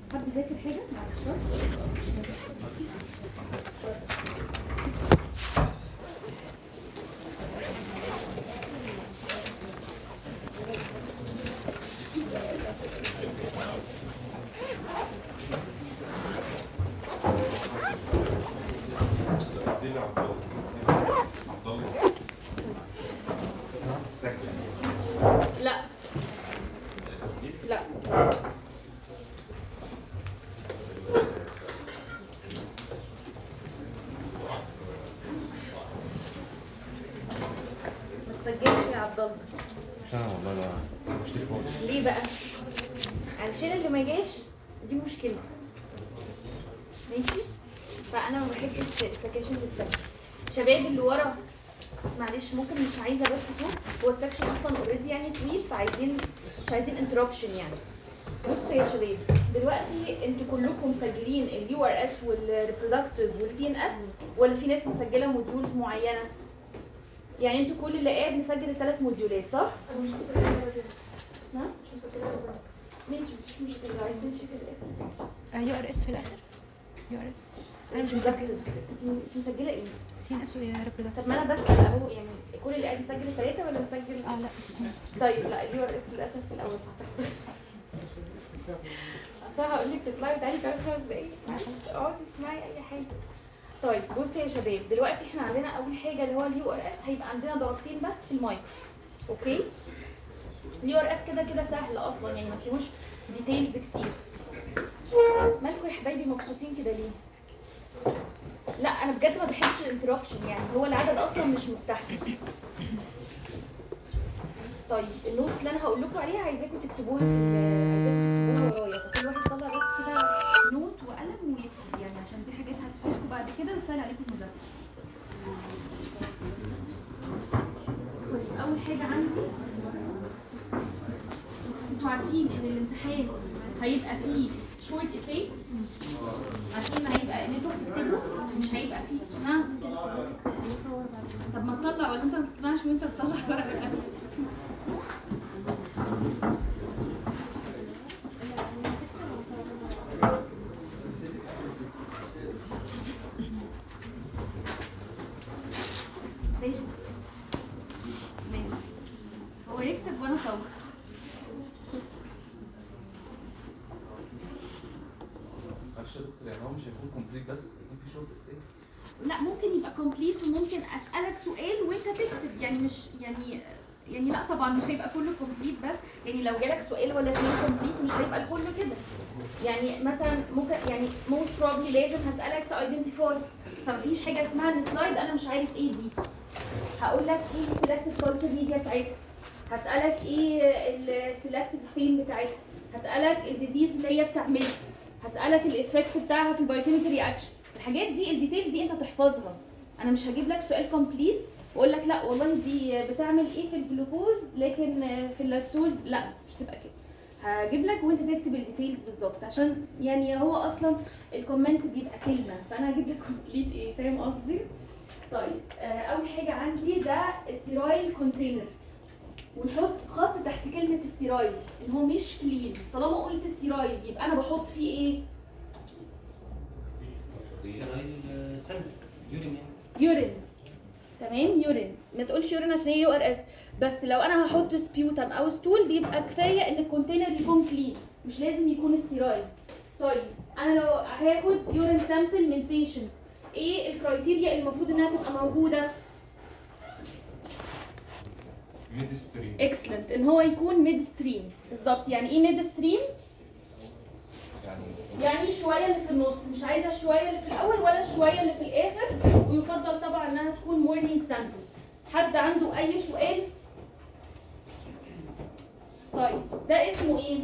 حد ذاكر حاجه مع الشرط؟ لا لا ما تسجلش يا عبد الله. مش انا والله، لا مش تليفون. ليه بقى؟ علشان اللي ما جاش دي مشكلة. ماشي؟ فأنا ما بحبش السكاشن تتسجل. شباب اللي ورا معلش ممكن مش عايزة بس صوت، هو السكشن أصلا اوريدي يعني طويل فعايزين مش عايزين انتربشن يعني. بصوا يا شباب دلوقتي انتوا كلكم مسجلين اليو ار اس والريبرودكتيف والسي ان اس ولا في ناس مسجلة موديولز معينة؟ يعني انتوا كل اللي قاعد مسجل الثلاث موديولات صح؟ انا مش مسجله ولا نعم؟ مش مسجله ولا ماشي مش مشكلة عايز تمشي في الآخر. يو ار اس في الاخر. يو ار اس انا مش مسجلة. مسجله. انت مسجلة ايه؟ سي ان اس وريبرودكتيف. طب ما انا بسأل اهو يعني كل اللي قاعد مسجل ثلاثة ولا مسجل؟ لا استنى. طيب لا اليو ار اس للأسف في الأول اصل هقول لك تطلعي وتعالي كمان 5 دقايق معلش اقعدي اسمعي أي حاجة. طيب بصي يا شباب دلوقتي احنا عندنا أول حاجة اللي هو اليو ار اس هيبقى عندنا درجتين بس في المايكرو. اوكي؟ اليو ار اس كده كده سهل أصلا يعني ما فيهوش ديتيلز كتير. مالكم يا حبايبي مبسوطين كده ليه؟ لا انا بجد ما بحبش الانتربشن يعني هو العدد اصلا مش مستحمل. طيب النوتس اللي انا هقول لكم عليها عايزاكم تكتبوها ورايا فكل واحد يطلع بس كده نوت وقلم ويكتب يعني عشان دي حاجات هتفيدكم بعد كده وتسهل عليكم المذاكره. طيب اول حاجه عندي انتوا عارفين ان الامتحان هيبقى فيه شورت اساي. عارفين هيبقى ان انتوا بتكتبوا مش هيبقى فيه. نعم طب ما تطلع ولا انت ما بتسمعش وانت بتطلع ورقه؟ ماشي ماشي هو يكتب وانا اصور. معلش يا دكتور يعني هو مش هيكون كومبليت بس هيكون في شورت اساي. لا ممكن يبقى كومبليت وممكن اسالك سؤال وانت تكتب يعني مش يعني لا طبعا مش هيبقى كله كومبليت بس يعني لو جالك سؤال ولا اتنين كومبليت مش هيبقى كله كده. يعني مثلا ممكن يعني موست بروبلي لازم هسالك تايدنتيفاي فمفيش حاجه اسمها ان سلايد انا مش عارف ايه دي. هقول لك ايه السلكتيف كلتشر ميديا بتاعتها. هسالك ايه السلكتيف ستين بتاعتها. هسالك الديزيز اللي هي بتعملها. هسالك الايفكت بتاعها في البايوكيميكال رياكشن. الحاجات دي الديتيلز دي انت تحفظها. انا مش هجيب لك سؤال كومبليت واقول لك لا والله دي بتعمل ايه في الجلوكوز لكن في اللاكتوز لا مش تبقى كده. هجيب لك وانت تكتب الديتيلز بالظبط عشان يعني هو اصلا الكومنت بيبقى كلمه فانا هجيب لك كومبليت ايه فاهم قصدي؟ طيب اول حاجه عندي ده ستيرايل كونتينر ونحط خط تحت كلمه ستيرايل ان هو مش كلين. طالما قلت ستيرايل يبقى انا بحط فيه ايه؟ يورين. تمام يورين. ما تقولش يورين عشان هي يو ار اس بس لو انا هحط سبيوتم او ستول بيبقى كفايه ان الكونتينر يكون كلين مش لازم يكون ستيرايل. طيب انا لو هاخد يورين سامبل من بيشنت ايه الكرايتيريا اللي المفروض انها تبقى موجوده؟ ميد ستريم. اكسلنت ان هو يكون ميد ستريم بالظبط. يعني ايه ميد ستريم؟ يعني شويه اللي في النص مش عايزه شويه اللي في الاول ولا شويه اللي في الاخر ويفضل طبعا انها تكون مورنينج سامبل. حد عنده اي سؤال؟ طيب ده اسمه ايه؟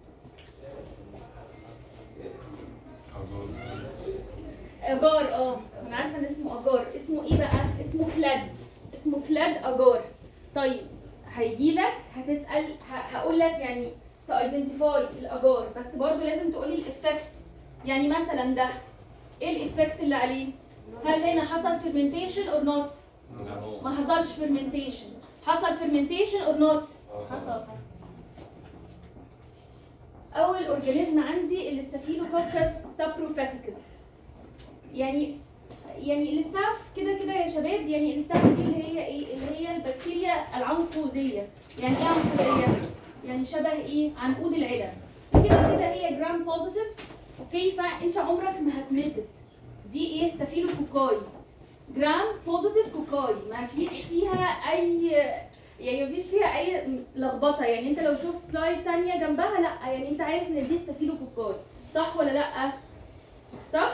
اجار. انا عارفه ان اسمه اجار. اسمه ايه بقى؟ اسمه كلاد. اسمه كلاد اجار. طيب هيجيلك هتسال هقول لك يعني تايدنتيفاي الاجار بس برضو لازم تقولي الافكت. يعني مثلا ده ايه الافكت اللي عليه؟ هل هنا حصل فيرمنتيشن اور نوت؟ ما حصلش فيرمنتيشن. حصل فيرمنتيشن اور نوت؟ حصل. اول اورجانيزم عندي الاستافيلوكوكس سابروفاتيكس. يعني الاستاف كده كده يا شباب، يعني الاستاف دي اللي هي ايه؟ اللي هي البكتيريا العنقوديه. يعني ايه عنقوديه؟ يعني شبه ايه؟ عنقود العلب. كده هي جرام بوزيتيف. اوكي، فانت عمرك ما هتمست. دي ايه؟ ستافيلوكوكاي جرام بوزيتيف كوكاي، ما فيش فيها اي، يعني ما فيش فيها اي لخبطه. يعني انت لو شفت سلايد ثانيه جنبها، لا يعني انت عارف ان دي ستافيلوكوكاي، صح ولا لا؟ صح؟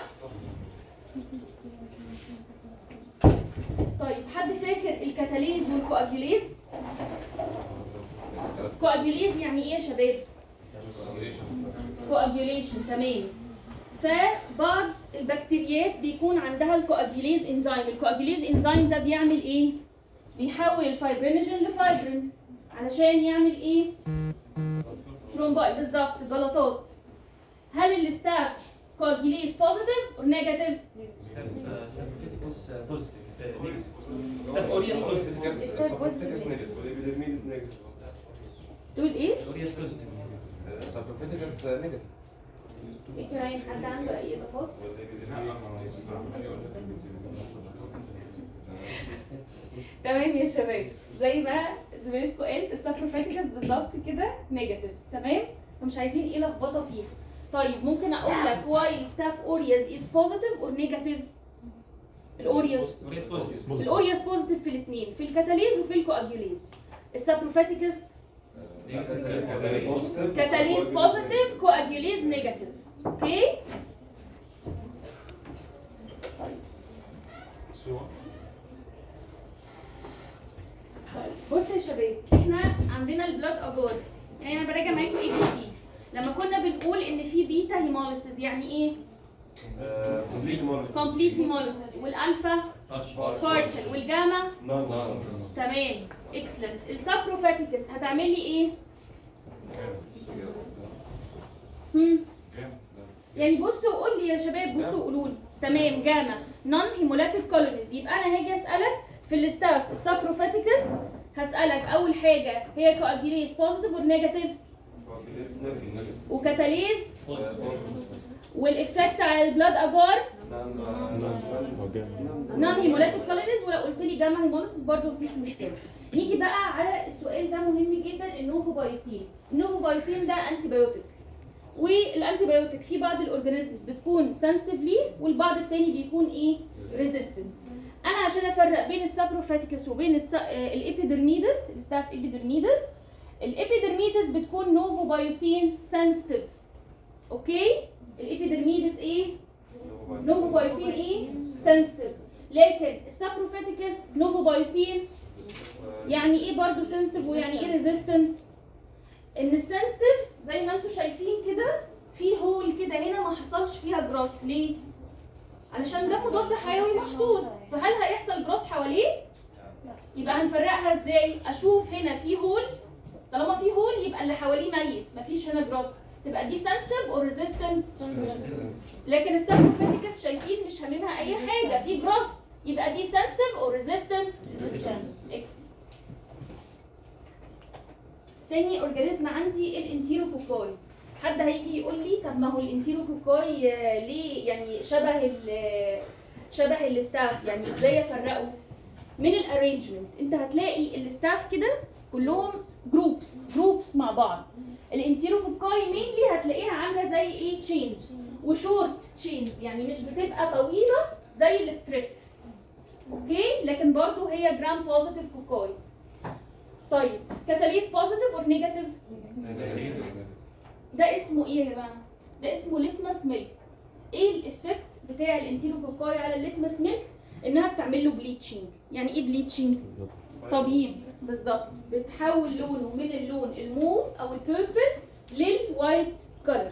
طيب حد فاكر الكاتاليز والكواجوليز؟ كواجوليز يعني ايه يا شباب؟ كواجوليشن، تمام. فبعض البكتيريات بيكون عندها الكواجوليز انزيم. الكواجوليز انزيم ده بيعمل ايه؟ بيحول الفايبرينوجين لفايبرين علشان يعمل ايه؟ ثرومباي، بالظبط، جلطات. هل الاستاف كواجوليز بوزيتيف اور نيجاتيف؟ ستاف اوريوس بوزيتيف. تقول ايه؟ اوريوس بوزيتيف. سابروفيتيكس نيجاتيف. ايه كمان؟ حد عنده اي اضافات؟ تمام يا شباب، زي ما زميلتكم قالت السابروفيتيكس بالظبط كده نيجاتيف، تمام؟ فمش عايزين ايه لخبطه فيها. طيب ممكن اقول لك واي ستاف اوريوس از بوزيتيف اور نيجاتيف؟ الاوريوس بوزيتيف في الاثنين، في الكاتاليز وفي الكواجوليز. السابروفيتيكس كاتاليز بوزيتيف، كواجوليز نيجاتيف. اوكي؟ بصوا يا شباب، احنا عندنا البلاد اجار. يعني انا براجع معاكم اي بي سي. لما كنا بنقول ان في بيتا هيموليسيس يعني ايه؟ كومبليت هيموليسيس. والالفا بارشل، والجاما تمام، اكسلنت. السابروفاتيكس هتعمل لي ايه؟ يعني بصوا قول لي يا شباب، بصوا قولوا لي. تمام، جاما نون هيمولاتيك كولونيز. يبقى انا هاجي اسالك في الاستاف السابروفاتيكس، هسالك اول حاجه هي كواجوليز بوزيتيف اور نيجاتيف؟ وكاتاليز؟ والافكت على البلاد اجار؟ نون هيمولاتيك كولونيز. ولو قلت لي جاما هيموليسيس برضه مفيش مشكله. نيجي بقى على السؤال ده مهم جدا، النوفوبايسين. النوفوبايسين ده انتي بايوتيك، والانتي بايوتيك في بعض الاورجانيزمز بتكون سنسيتيف ليه، والبعض التاني بيكون ايه؟ ريزيستنت. انا عشان افرق بين السابروفاتيكس وبين الابيدرميدس، الستاف ابيدرميدس، الابيدرميدس بتكون نوفوبايسين سنسيتيف. اوكي؟ الابيدرميدس ايه؟ نوفوبايسين ايه؟ سنسيتيف. لكن السابروفاتيكس نوفوبايسين يعني ايه برضه سنسيتيف ويعني ايه ريزيستنس؟ ان السنسيتيف زي ما انتم شايفين كده في هول كده هنا ما حصلش فيها جراف. ليه؟ علشان ده مضاد حيوي محطوط، فهل هيحصل جراف حواليه؟ يبقى هنفرقها ازاي؟ اشوف هنا في هول، طالما في هول يبقى اللي حواليه ميت، مفيش هنا جراف، تبقى دي سنسيتيف او ريزيستنت. لكن السابروفاتيكس شايفين مش هاممها اي حاجه، في جراف، يبقى دي سنسيتيف او ريزيستنت. اكس. تاني اورجانيزم عندي الانتيروكوكاي. حد هيجي يقول لي طب ما هو الانتيروكوكاي ليه يعني شبه الستاف، يعني ازاي افرقه؟ من الارينجمنت انت هتلاقي الستاف كده كلهم جروبس مع بعض. الانتيروكوكاي مينلي هتلاقيها عامله زي ايه؟ تشينز، وشورت تشينز، يعني مش بتبقى طويله زي الستريبت. اوكي؟ لكن برضو هي جرام بوزيتيف كوكاي. طيب كاتاليز بوزيتيف اور نيجاتيف؟ ده اسمه ايه يا جماعه؟ ده اسمه ليتمس ميلك. ايه الافكت بتاع الانتيروكوكاي على الليتمس ميلك؟ انها بتعمل له بليتشنج. يعني ايه بليتشنج؟ تبييض، بالظبط. بتحول لونه من اللون الموف او البيربل للوايت كلر.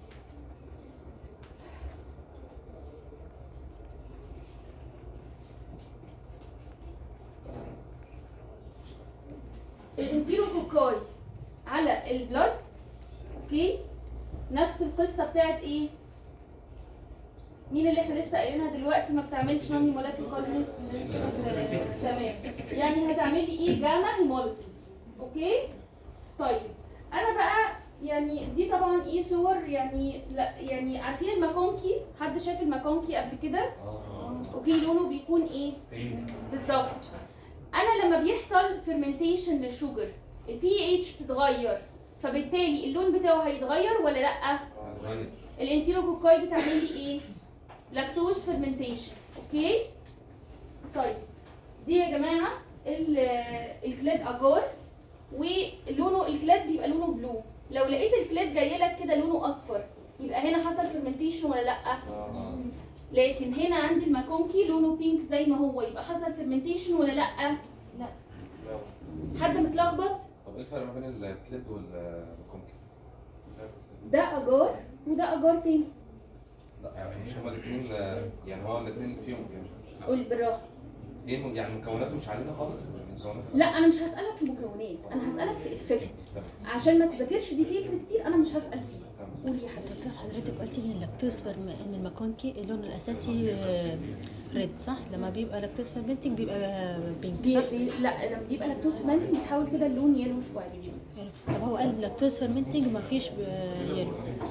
الانتيروكوكاي على البلد، اوكي، نفس القصه بتاعت ايه؟ مين اللي احنا لسه قايلينها دلوقتي ما بتعملش نون هيمولاتيك كولونيز؟ تمام، يعني هتعملي ايه؟ جاما هيموليسيس. اوكي؟ طيب انا بقى يعني دي طبعا ايه صور يعني لا يعني عارفين الماكونكي؟ حد شاف الماكونكي قبل كده؟ اوكي لونه بيكون ايه؟ بالظبط. انا لما بيحصل فيرمنتيشن للشوجر البي اتش بتتغير، فبالتالي اللون بتاعه هيتغير ولا لا؟ الانتيروكوكاي بتعمل لي ايه؟ لاكتوز فيرمنتيشن. اوكي؟ طيب دي يا جماعه الكلاد اجار، ولونه الكلاد بيبقى لونه بلو. لو لقيت الكلاد جاي لك كده لونه اصفر يبقى هنا حصل فيرمنتيشن ولا لا؟ لكن هنا عندي الماكونكي لونه بينك زي ما هو، يبقى حصل فيرمنتيشن ولا لا؟ لا. حد متلخبط؟ طب ايه الفرق ما بين الكليد والكونكي؟ ده اجار وده اجار تاني. لا يعني مش هما الاثنين، يعني هو الاثنين فيهم يعني قول بالراحه. ايه يعني مكوناته مش علينا خالص؟ لا انا مش هسألك في مكونات، انا هسألك في افكت عشان ما تذاكرش ديتيلز كتير، انا مش هسأل فيه. قولي يا حبيبتي. دكتور حضرتك قلتي ان اللاكتوز ان الماكونكي اللون الاساسي ريد صح؟ لما بيبقى لاكتوز فيرمنتنج بيبقى بينك صح؟ لا لما بيبقى لاكتوز فيرمنتنج بيتحول كده اللون يلو شويه. طب هو قال لاكتوز فيرمنتنج ما فيش يلو.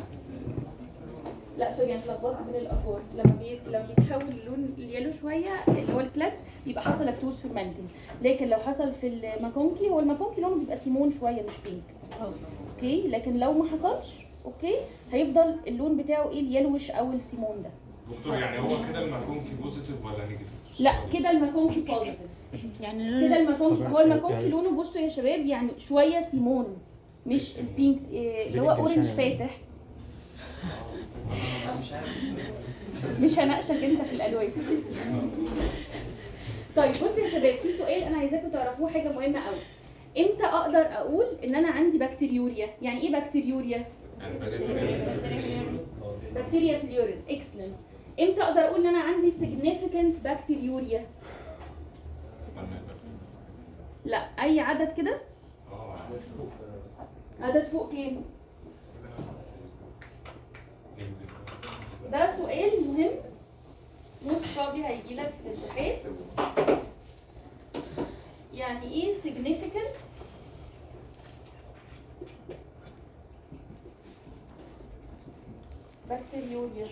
لا سوري انا اتلخبطت بين الافكار. لما بيتحول اللون اليلو شويه اللي هو الكلات بيبقى حصل لاكتوز فيرمنتنج، لكن لو حصل في الماكونكي هو الماكونكي لونه بيبقى سيمون شويه مش بينك. اوكي لكن لو ما حصلش اوكي هيفضل اللون بتاعه ايه اليلوش او السيمون ده. دكتور يعني هو كده الماكونكي بوزيتيف ولا نيجاتيف؟ لا كده الماكونكي بوزيتيف. يعني كده الماكونكي هو الماكونكي لونه بصوا يا شباب يعني شويه سيمون مش البينك اللي هو اورنج فاتح. مش هناقشك انت في الالوان. طيب بصوا يا شباب في سؤال انا عايزاكم تعرفوه حاجه مهمه قوي. امتى اقدر اقول ان انا عندي بكتيريوريا؟ يعني ايه بكتيريوريا؟ بكتيريا في اليورين. اكسلنت. امتى اقدر اقول ان انا عندي significant بكتيريوريا؟ لا اي عدد كده؟ عدد فوق كام؟ ده سؤال مهم موست بروبلي هيجي لك في الامتحان. يعني ايه significant بكتيريوريا؟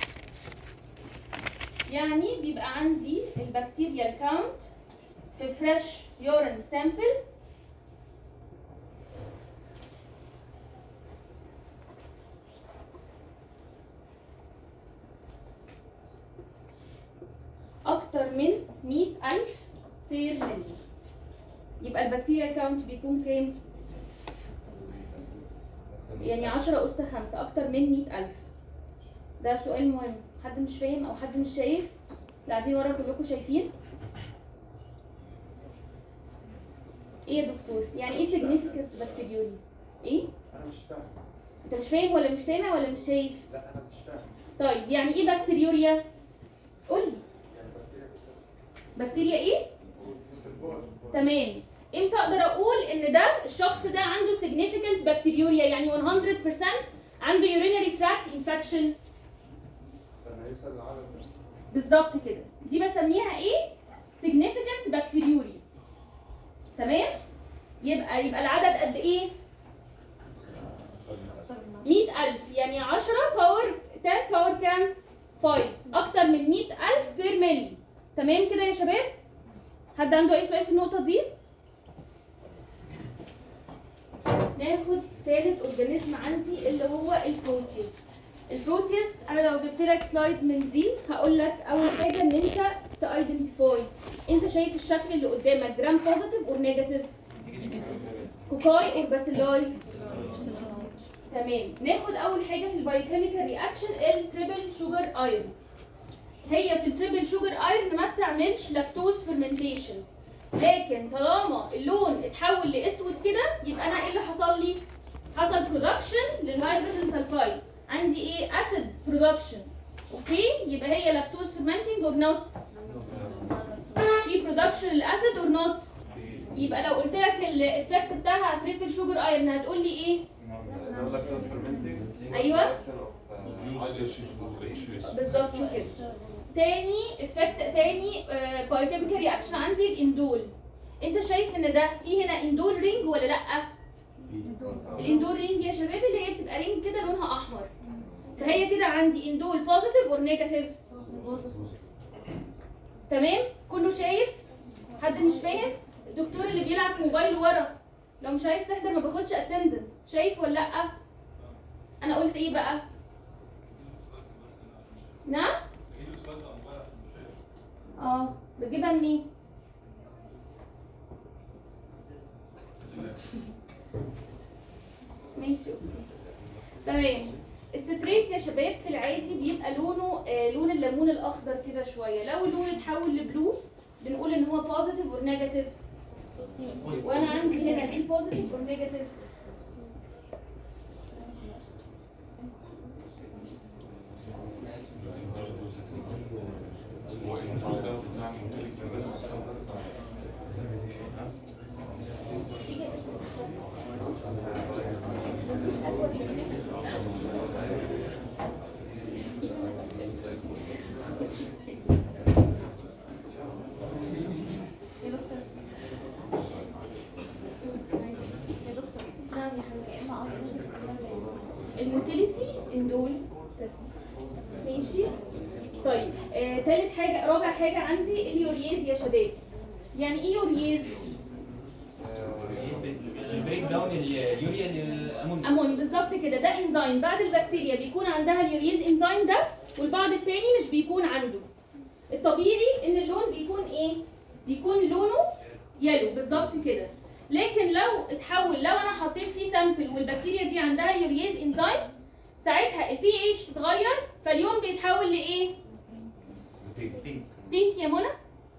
يعني بيبقى عندي البكتيريا كاونت في فريش يورين سامبل أكتر من 100,000 بير ملي. يبقى البكتيريا كاونت بيكون كام؟ يعني 10 أس 5 أكتر من 100,000. ده سؤال مهم. حد مش فاهم أو حد مش شايف؟ اللي قاعدين ورا كلكم شايفين؟ إيه يا دكتور؟ يعني إيه significant بكتيريوري؟ إيه؟ أنا مش فاهم. أنت مش فاهم ولا مش سامع ولا مش شايف؟ لا أنا مش فاهم. طيب يعني إيه بكتيريوريا؟ قولي. يعني بكتيريا إيه؟ في البول. تمام. امتى اقدر اقول ان ده الشخص ده عنده significant بكتيريوريا يعني 100% عنده urinary tract infection؟ لما يسأل العدد ده. بالظبط كده. دي بسميها ايه؟ significant بكتيريوريا. تمام؟ يبقى العدد قد ايه؟ 100,000 يعني 10 باور 10 باور كام؟ 5 اكتر من 100,000 بير ملي. تمام كده يا شباب؟ حد عنده اي سؤال في النقطة دي؟ ناخد ثالث اورجانيزم عندي اللي هو البروتيز. البروتيز انا لو جبت لك سلايد من دي هقول لك اول حاجه ان انت تايدنتيفاي. انت شايف الشكل اللي قدامك جرام بوزيتيف اور نيجاتيف؟ كوكاي اور باسيلاي؟ تمام. ناخد اول حاجه في البايوكيميكال رياكشن التريبل شوجر ايرون. هي في التريبل شوجر ايرون ما بتعملش لاكتوز فيرمنتيشن، لكن طالما اللون اتحول لاسود كده يبقى انا ايه اللي حصل لي؟ حصل برودكشن للهيدروجين سلفايد. عندي ايه؟ اسيد برودكشن. اوكي؟ يبقى هي لاكتوز فيرمنتنج اور نوت؟ في برودكشن للاسيد اور نوت؟ يبقى لو قلت لك الايفكت بتاعها على تريبل شوجر ايرون هتقول لي ايه؟ ايوه بالظبط كده. تاني افكت تاني بايوكيميكال رياكشن عندي الاندول. انت شايف ان ده في هنا اندول رينج ولا لا؟ الاندول رينج يا شباب اللي هي بتبقى رينج كده لونها احمر. فهي كده عندي اندول بوزيتيف اور نيجاتيف. تمام؟ كله شايف؟ حد مش فاهم؟ الدكتور اللي بيلعب في موبايله ورا لو مش عايز تحضر ما باخدش اتندنس، شايف ولا لا؟ انا قلت ايه بقى؟ نعم؟ بتجيبها منين؟ ماشي اوكي. تمام. الستريت يا شباب في العادي بيبقى لونه لون الليمون الاخضر كده شويه، لو اللون اتحول لبلو بنقول ان هو بوزيتيف اور نيجاتيف. وانا عندي هنا دي بوزيتيف اور نيجاتيف. الموتيليتي اندول ماشي. طيب ثالث حاجه رابع حاجه عندي اليورياز يا شباب. يعني ايه يورياز؟ بريك داون اليوريا للامونيا. اموني بالظبط كده. ده انزيم بعد البكتيريا بيكون عندها اليورياز انزيم ده، والبعض التاني مش بيكون عنده. الطبيعي ان اللون بيكون ايه؟ بيكون لونه يلو بالظبط كده. لكن لو اتحول، لو انا حطيت فيه سامبل والبكتيريا دي عندها اليورياز انزيم، ساعتها البي اتش تتغير فاليوم بيتحول لايه؟ بينك يا منى؟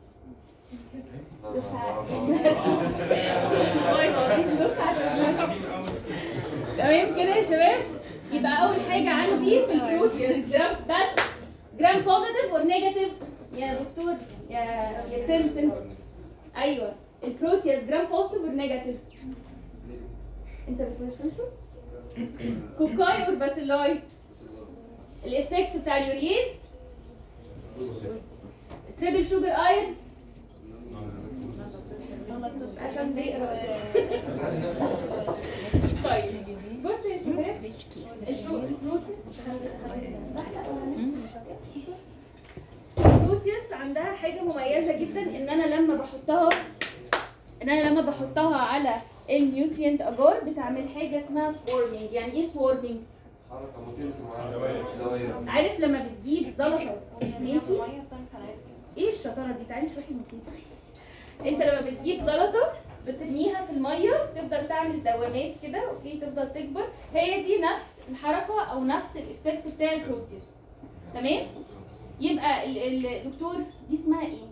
تمام كده يا شباب. يبقى اول حاجه عندي في البروتيوس جرام بس، جرام بوزيتيف اور نيجاتيف يا دكتور يا تيمسن. ايوه البروتيوس جرام بوزيتيف اور نيجاتيف. انت بتفهمش كوكاي اور باسيلاي؟ الايفكت بتاع اليورياز تريبل شوجر ايرون عشان بيقرا. طيب بص يا شباب، البروتيوس عندها حاجه مميزه جدا، ان انا لما بحطها على النيوترينت اجار بتعمل حاجه اسمها سوارمينج. يعني ايه سوارمينج؟ حركة موتيلتي معاها. عارف لما بتجيب زلطه ماشي؟ ايه الشطاره دي؟ تعالي اشرحي الموتيل. انت لما بتجيب زلطه بترميها في الميه تفضل تعمل دوامات كده، اوكي، تفضل تكبر. هي دي نفس الحركه او نفس الايفكت بتاع البروتيوس. تمام؟ يبقى الدكتور دي اسمها ايه؟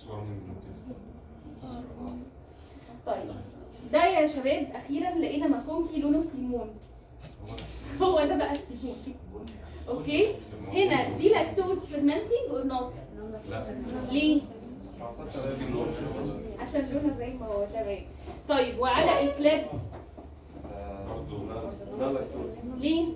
طيب ده يا شباب اخيرا لقينا ماكونكي لونه سليمون. هو ده بقى السليمون. اوكي؟ هنا دي لاكتوز فيرمنتنج اور نوت؟ ليه؟ عشان لونها زي ما هو. تمام. طيب وعلى الكلاب ليه؟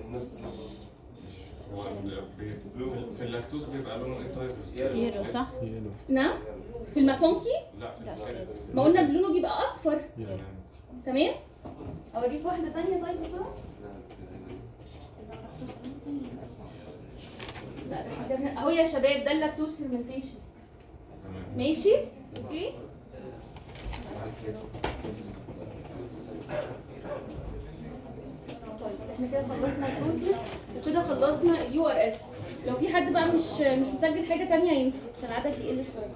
هو في اللاكتوز بيبقى لونه ايه طيب؟ يلو صح؟ نعم؟ في الماكونكي؟ لا في الفرد. ما قلنا لونه بيبقى اصفر. تمام؟ اوريك واحده ثانيه طيب بسرعه؟ لا ده اهو يا شباب، ده اللاكتوز فيرمنتيشن. ماشي؟ اوكي؟ طيب احنا كده خلصنا البروتيوس وكده خلصنا اليو ار اس. لو في حد بقى مش مسجل حاجه ثانيه ينفع عشان العدد يقل شويه.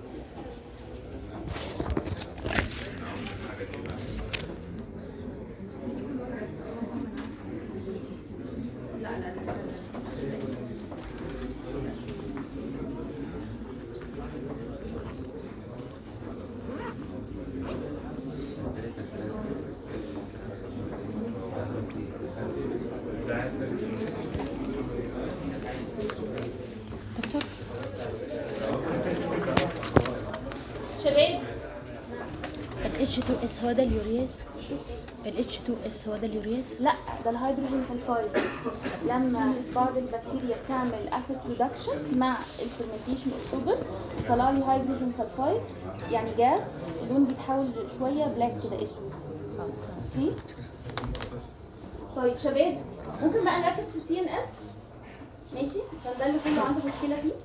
شباب ال H2S هو ده اليورياز؟ ال H2S هو ده اليورياز؟ لا، ده الهيدروجين سلفايد. لما بعض البكتيريا بتعمل اسيد برودكشن مع الفرمنتيشن الشوجر طلع لي هيدروجين سلفايد، يعني جاز، اللون بيتحول شويه بلاك كده اسود. اوكي؟ طيب شباب ممكن بقى نركز في سي ان اس ماشي عشان ده اللي كله عنده مشكله فيه.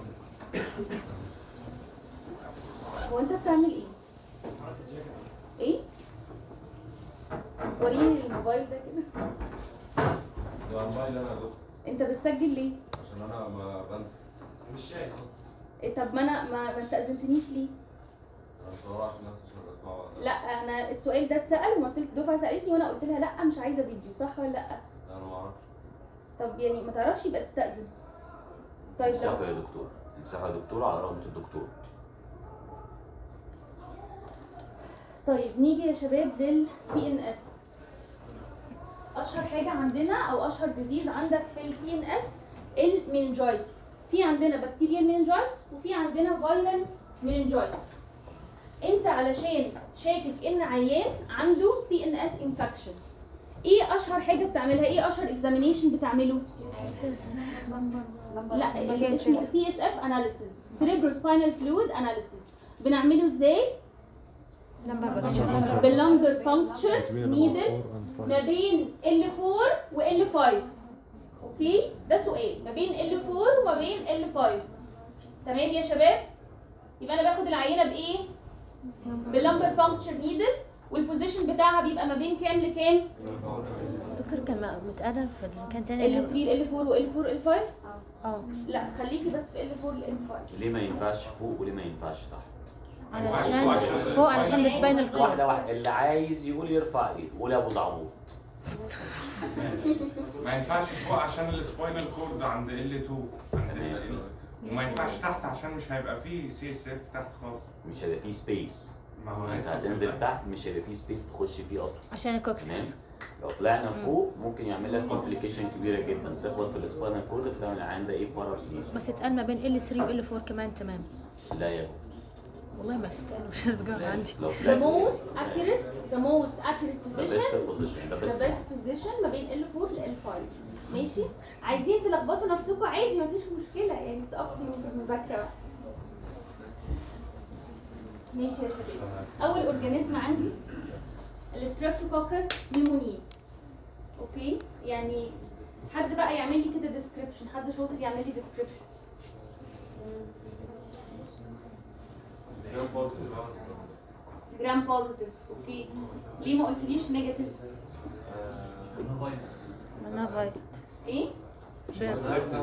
هو انت بتعمل ايه؟ ايه؟ وريني الموبايل ده كده. ده الموبايل انا يا دكتور انت بتسجل ليه؟ عشان انا ما بنسى. مش شايف اصلا. إيه طب ما انا ما استاذنتنيش ليه؟ انا بدور عشان الناس عشان بسمعه. لا انا السؤال ده اتسال ومرسله الدفعه سالتني وانا قلت لها لا مش عايزه فيديو، صح ولا لا؟ انا ما اعرفش. طب يعني ما تعرفش يبقى تستاذن. طيب امسحها يا دكتور، امسحها يا دكتور على رغبة الدكتور. طيب نيجي يا شباب للسي ان اس. اشهر حاجه عندنا او اشهر ديزيز عندك في السي ان اس المينجايتس. في عندنا بكتيريال مينجايتس وفي عندنا فيرال مينجايتس. انت علشان شاكك ان عيان عنده سي ان اس انفكشن، ايه اشهر حاجه بتعملها؟ ايه اشهر اكزامينيشن بتعمله؟ لا اسمه سي اس اف اناليسيس، سيريبرو سباينال فلويد اناليسيس. بنعمله ازاي؟ باللمبر بانكتشر نيدل ما بين L4 و L5. اوكي ده سؤال ما بين L4 وما بين L5. تمام يا شباب؟ يبقى انا باخد العينه بايه؟ باللمبر بانكتشر نيدل والبوزيشن بتاعها بيبقى ما بين كام لكام؟ دكتور كان متقرا في المكان تاني. L3 L4 و L4 L5؟ اه لا خليكي بس في L4 L5. ليه ما ينفعش فوق وليه ما ينفعش تحت؟ علشان فوق علشان السباينال كورد. واحدة اللي عايز يقول يرفع ايده، قول يا ابو زعبوط. ما ينفعش فوق عشان السباينال كورد عند L2 عند وما ينفعش تحت عشان مش هيبقى فيه سي اس اف تحت خالص. مش هيبقى فيه سبيس. ما هو انت هتنزل تحت مش هيبقى فيه سبيس تخش فيه اصلا. عشان الكوكسكس. تمام؟ لو طلعنا فوق ممكن يعمل لك كومبليكيشن كبيره جدا، تخبط في السباينال كورد فتعمل العيان ده ايه باراليزيشن. بس اتقال ما بين L3 و L4 كمان. تمام لا يا ابو. والله ما اتقال مش بجاوب عندي. لو The most accurate position the the best position ما بين L4 ل L5. ماشي؟ عايزين تلخبطوا نفسكم عادي مفيش مشكلة يعني تسقطوا في المذاكرة. ماشي يا شباب. أول أورجانيزم عندي الستريبتوكوكس نيمونيا. أوكي؟ يعني حد بقى يعمل لي كده ديسكريبشن، حد شاطر يعمل لي ديسكريبشن. جرام بوزيتيف. اوكي ليه ما قلتليش نيجاتيف؟ منها فايت. ايه؟ ستريبت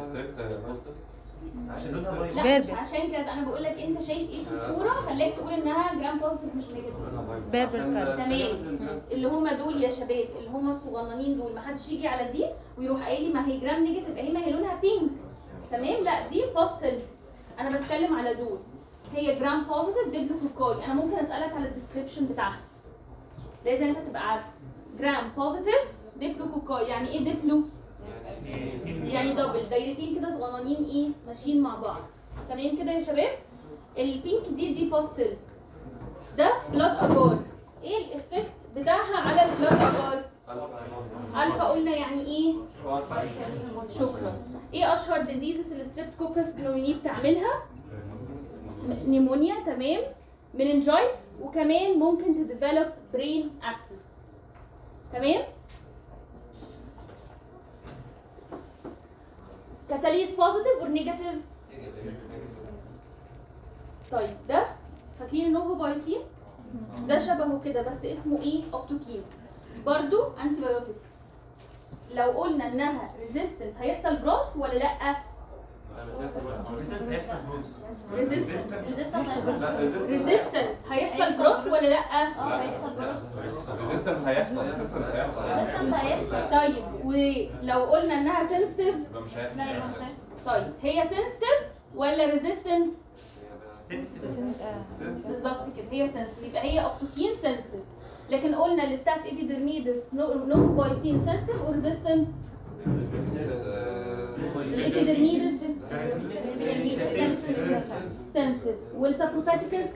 لا مش عشان كده انا بقول لك انت شايف ايه في الصوره خليك تقول انها جرام بوزيتيف مش نيجاتيف. بيربر كارد. تمام. اللي هم دول يا شباب اللي هم الصغننين دول ما حدش يجي على دي ويروح قايل لي ما هي جرام نيجاتيف اهي ما هي لونها بينك. تمام لا دي باسلز. انا بتكلم على دول. هي جرام بوزيتيف ديبلوكوكاي. انا ممكن اسالك على الديسكريبشن بتاعها. لازم انت تبقى عارف. جرام بوزيتيف ديبلوكوكاي يعني ايه ديبلو؟ يعني دبل دايرتين كده صغننين ايه ماشيين مع بعض. تمام كده يا شباب؟ البينك دي باستلز. ده بلاد اجار. ايه الافكت بتاعها على البلاد اجار؟ الفا قلنا يعني ايه؟ شكرا. ايه اشهر ديزيزز الستريبتوكوكس بنوميني بتعملها؟ نيمونيا. تمام. مننجايتس وكمان ممكن تديفلوب برين ابسس. تمام. كاتاليز بوزيتيف اور نيجاتيف؟ طيب ده فاكرين النوفو بايسين؟ ده شبهه كده بس اسمه ايه؟ اوبتوكين. برضو انتي بايوتيك. لو قلنا انها ريزيستنت هيحصل جروث ولا لا؟ ريزيستنت هيحصل جروث ولا لا؟ ريزيستنس هيحصل. طيب ولو قلنا انها سنسيتيف؟ مش هيحصل. طيب هي سنسيتيف ولا ريزيستنت؟ بالظبط كده هي سنسيتيف يبقى هي اوبتوكين سنسيتيف. لكن قلنا الستاف ايبيدرميدس نوفوبايسين سنسيتيف اور ريزيستنت؟ الابيدرميدس سنسيتيف والسابروفاتيكس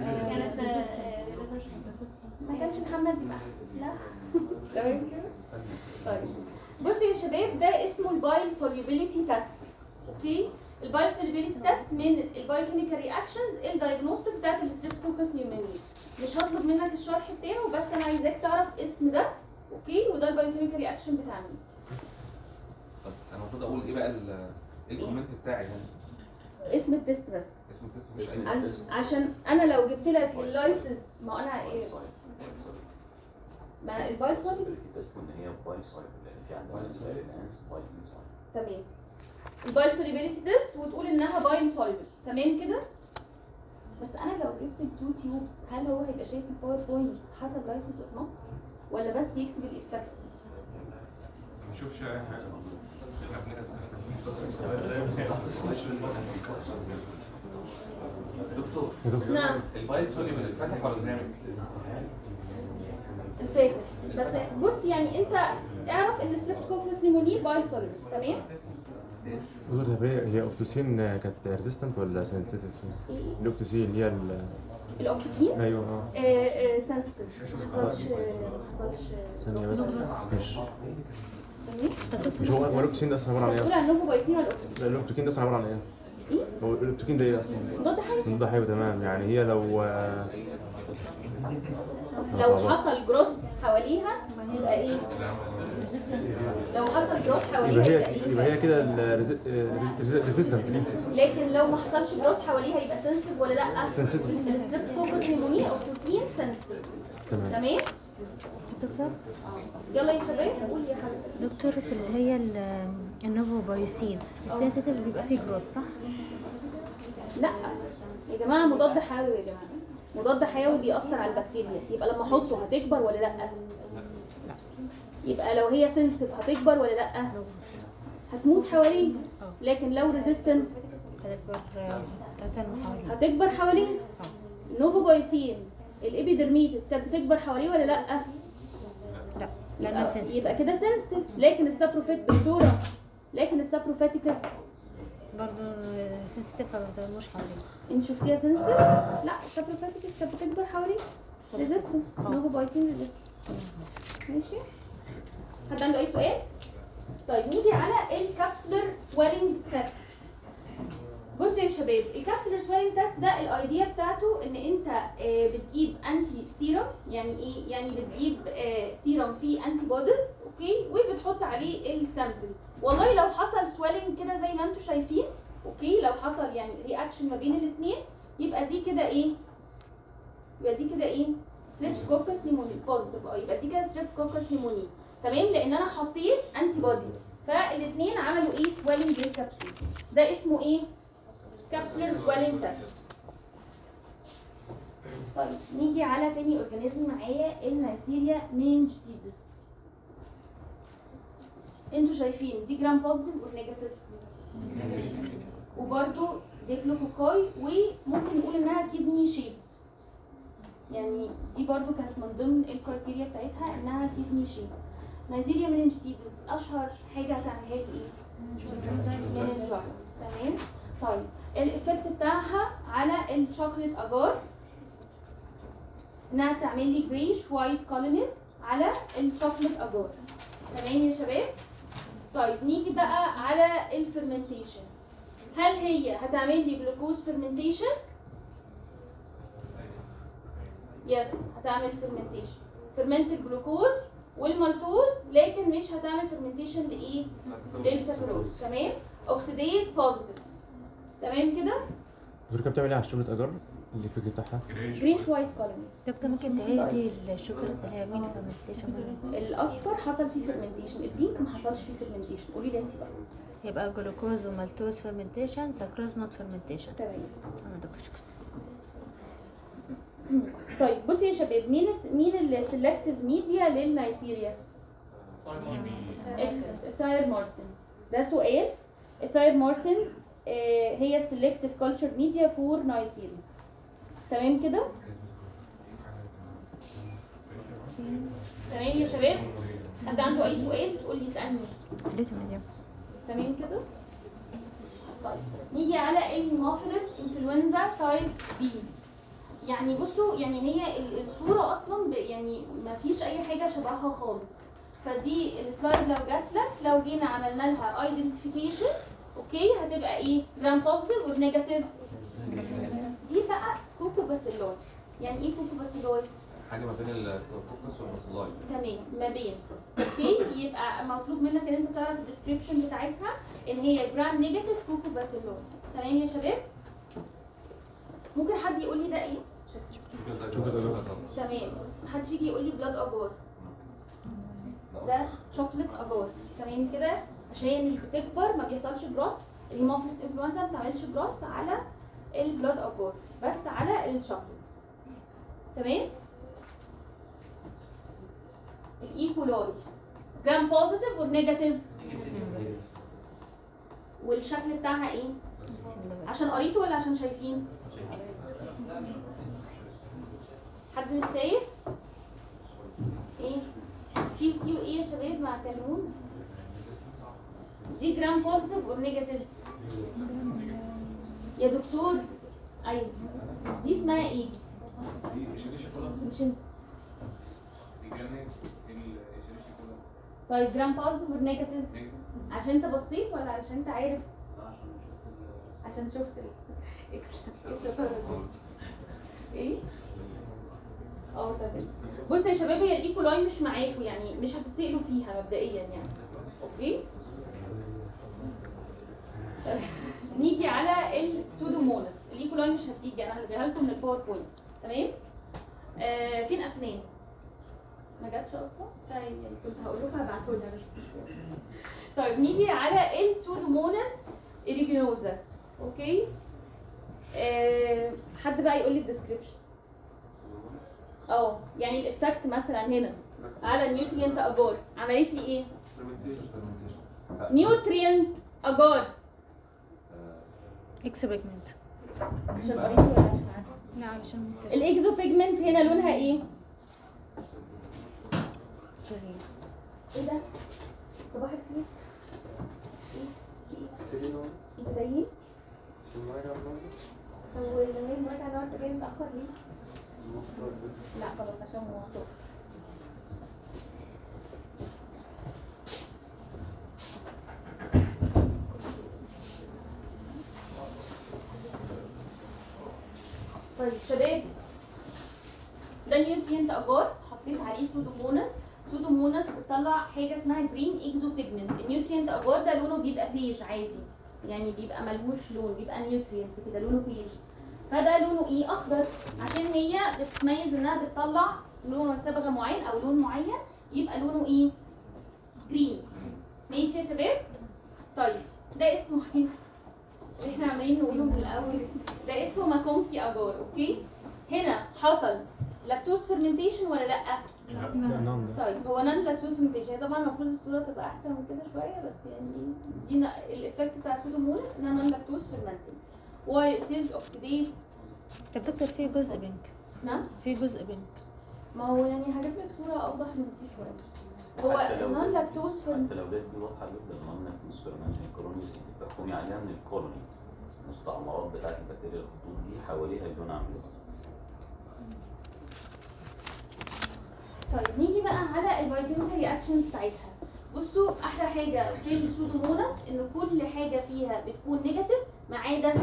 ما كانش محمد يبقى لا. طيب بصوا يا شباب ده اسمه البايل سوليوبيليتي تيست. اوكي البايل سوليوبيليتي تيست من البايوكيميكال رياكشنز الدايجنوستيك بتاعت الستريبتوكوكس نيومونيا. مش هطلب منك الشرح بتاعه بس انا عايزاك تعرف اسم ده اوكي، وده البايوكيميكال رياكشن بتاع مين. طب انا المفروض اقول ايه بقى ايه الكومنت بتاعي هنا؟ اسم التست بس. اسم التست مش اي عشان انا لو جبت لك اللايسز، ما انا ايه، ما البايل سوليبل بس ان هي باي سوليبل لان في عندنا انس باي سوليبل. تمام. البايل سوليبيليتي تيست وتقول انها بايل سوليبل، تمام كده. بس انا لو جبت التو تيوبس، هل هو هيبقى شايف الباوربوينت حسب لايسنس اوف نص ولا بس يكتب الايفكت؟ ما نشوفش اي حاجه. دكتور نعم. البايل سوليبل الفاتح ولا الغامق؟ الفاتح. بس بص يعني انت اعرف ان ستريبتوكوكس نيموني بايل سوليبل، تمام؟ هي اوبتوسين كانت ريزيستنت ولا سنسيتيف؟ الاوبتوسين اللي هي الاوبتوكين؟ ايوه سنسيتيف. ما حصلش ثانية بس تمام؟ مش هو الاوبتوسين ده اصلا عبارة عن بتقول ايه؟ عن نوفو بايسين ولا الاوبتوكين؟ لا الاوبتوكين ده اصلا عبارة عن ايه؟ ايه؟ هو الاوبتوكين ده ايه اصلا؟ مضاد حيوي. مضاد حيوي تمام، يعني هي لو حصل جروث حواليها يبقى ايه؟ لو حصل جروث حواليها يبقى هي كده ريزيستنت ليه؟ لكن لو ما حصلش جروث حواليها يبقى سنسيتيف ولا لا؟ سنسيتيف. الستريبتوكوكس نيموني او بروتين سنسيتيف. تمام؟ دكتور يلا يا شباب قول يا حبيبي. دكتور في اللي هي النوفو بايوسين السنسيتيف بيبقى فيه جروث صح؟ لا يا جماعه مضاد حيوي، يا جماعه مضاد حيوي بيأثر على البكتيريا، يبقى لما احطه هتكبر ولا لا؟ يبقى لو هي سنسيتيف هتكبر ولا لا؟ هتموت حواليه. لكن لو ريزيستنت هتكبر حواليه. نوفو بايسين الابيدرميتس كانت بتكبر حواليه ولا لا؟ لا يبقى كده سنسيتيف. لكن السابروفيت دكتوره، لكن السابروفيتيكس برضه سنسيتيف مش حواليه. انت شفتيها سنسيتيف؟ لا السابروفيتيكس كانت بتكبر حواليه. ريزيستنس. نوفو بايسين ريزيستنس. ماشي؟ حد عنده اي سؤال؟ طيب نيجي على الكابسولر سويلنج تيست. بصوا يا شباب، الكابسولر سويلنج تيست ده الايديا بتاعته ان انت بتجيب انتي سيرم. يعني ايه؟ يعني بتجيب سيرم فيه انتي بوديز، اوكي، وبتحط عليه السامبل. والله لو حصل سويلنج كده زي ما انتم شايفين، اوكي، لو حصل يعني رياكشن ما بين الاثنين، يبقى دي كده ايه؟ يبقى دي كده ايه؟ ستريبتوكوكس نيموني بوزيتيف. يبقى دي كده ستريبتوكوكس نيموني، تمام؟ لان انا حطيت انتي بودي، فالاثنين عملوا ايه؟ سويلنج للكبسول. ده اسمه ايه؟ كابسولر سويلنج تيست. طيب نيجي على تاني اورجانيزم معايا، النيسيريا مينجتيدس. انتوا شايفين دي جرام بوزيتيف ونيجاتيف، وبرده ديكلوكوكاي، وممكن نقول انها كيدني شيب. يعني دي برضو كانت من ضمن الكرايتيريا بتاعتها انها كيدني شيب. نيسيريا مينجتيدس اشهر حاجه هتعملها لي ايه؟ تمام. طيب الايفكت بتاعها على الشوكليت اجار انها تعمل لي جريش وايت كولونيز على الشوكليت اجار. تمام يا شباب؟ طيب نيجي بقى على الفرمنتيشن. هل هي هتعمل لي جلوكوز فرمنتيشن؟ يس هتعمل فرمنتيشن، فرمنت الجلوكوز والمالتوز، لكن مش هتعمل فرمنتيشن لايه؟ للسكروز. تمام؟ اوكسيديز بوزيتيف. تمام كده؟ الدكتور بتعمل ايه على الشوكليت اجار؟ الافكت بتاعها جريش وايت كولوني. دكتور ممكن تعيدي الشوكولاته اللي هي مين فرمنتيشن؟ الاصفر حصل فيه فرمنتيشن، البينك ما حصلش فيه فرمنتيشن. قولي لي انت بقى. يبقى جلوكوز ومالتوز فرمنتيشن، سكروز نوت فرمنتيشن. تمام. تمام دكتور شكرا. طيب بصي يا شباب، مين السلكتيف ميديا للنيسيريا؟ اكسلنت. الثاير مارتن. ده سؤال. الثاير مارتن هي السلكتيف كلتشر ميديا فور نيسيريا. تمام كده؟ تمام يا شباب؟ حد عنده اي سؤال تقول لي اسالني. تمام كده؟ طيب نيجي على الهيموفيلس انفلونزا تايب بي. يعني بصوا، يعني هي الصوره اصلا يعني ما فيش اي حاجه شبهها خالص. فدي السلايد لو جات لك، لو جينا عملنا لها ايدنتيفيكيشن، اوكي، هتبقى ايه؟ جرام بوزيتيف ونيجاتيف. دي بقى كوكو باسيلاي. يعني ايه كوكو باسيلاي؟ حاجه ما بين الكوكس والبصلايه. تمام ما بين. اوكي يبقى مطلوب منك ان انت تعرف الديسكريبشن بتاعتها ان هي جرام نيجاتيف كوكو باسيلوم. تمام يا شباب؟ ممكن حد يقول لي ده ايه؟ تمام. محدش يجي يقول لي بلاد اجار. ده شوكليت اجار. تمام كده؟ عشان هي مش بتكبر، ما بيحصلش جراث. الهيموفيلس انفلونزا ما بتعملش جراث على البلاد اجار، بس على الشوكليت. تمام؟ الايكولاي جرام بوزيتيف والنيجاتيف، والشكل بتاعها ايه؟ عشان قريته ولا عشان شايفين؟ حد مش شايف؟ ايه؟ سي وايه يا شباب؟ ما كلموني. دي جرام بوزيتيف والنيجاتيف يا دكتور. ايوه دي اسمها ايه؟ دي اشريشي كلها. مش انت. دي جرانيت الاشريشي كلها. طيب جرام بوزيتيف والنيجاتيف عشان انت بصيت ولا عشان انت عارف؟ عشان شفت ايه؟ تمام. بصوا يا شباب، هي الايكولاي مش معاكم، يعني مش هتتسألوا فيها مبدئيا يعني. اوكي؟ نيجي على السودوموناس. الايكولاي مش هتيجي، انا هلغيها لكم من الباوربوينت. تمام؟ فين افنان؟ ما جاتش اصلا؟ طيب يعني كنت هقول لكم هبعتهولها بس. طيب نيجي على السودوموناس ايريجينوزا. اوكي؟ حد بقى يقول لي الديسكريبشن. يعني الافكت مثلا هنا على النيوترينت اجار عملت لي ايه؟ نيوترينت اجار اكس بيجمنت. عشان قريتي ولا عشان عارفه؟ لا علشان الاكزو بيجمنت هنا لونها ايه؟ ايه ده؟ صباح الخير. انتوا جايين؟ طب ولما المراجعة النهارده جاي متأخر ليه؟ لا خلاص عشان مواصلات. طيب شباب، ده نيوترينت اجار حطيت عليه سودوموناس. سودوموناس بتطلع حاجه اسمها جرين اكزو بيجمنت. النيوترينت اجار ده لونه بيبقى بيج عادي، يعني بيبقى ملهوش لون، بيبقى نيوترينت كده لونه بيج. فده لونه ايه؟ اخضر، عشان هي بتتميز انها بتطلع لون صبغه معين او لون معين، يبقى لونه ايه؟ جرين. ماشي يا شباب؟ طيب ده اسمه ايه؟ اللي احنا عمالين نقوله من الاول ده اسمه ماكونكي اجار. اوكي؟ هنا حصل لاكتوز فيرمنتيشن ولا لا؟ طيب هو نان لاكتوز فيرمنتيشن. طبعا المفروض الصوره تبقى احسن من كده شويه، بس يعني دي الايفكت بتاع سودوموناس انها نان لاكتوز فيرمنتنج. واي اتيز اوكسيديز. طب دكتور في جزء بينك. نعم؟ في جزء بينك. ما هو يعني هجيب لك صوره اوضح من دي شويه. هو نان لاكتوز حتى لو دي واضحه جدا نان لاكتوز فيرمنتنج كولونيز دي بتحكمي عليها من الكولوني. المستعمرات بتاعت البكتيريا الخطوط دي حواليها اللون عامل ازاي. طيب نيجي بقى على البايوكيميكال رياكشنز بتاعتها. بصوا احلى حاجه في السودوموناس ان كل حاجه فيها بتكون نيجاتيف ما عدا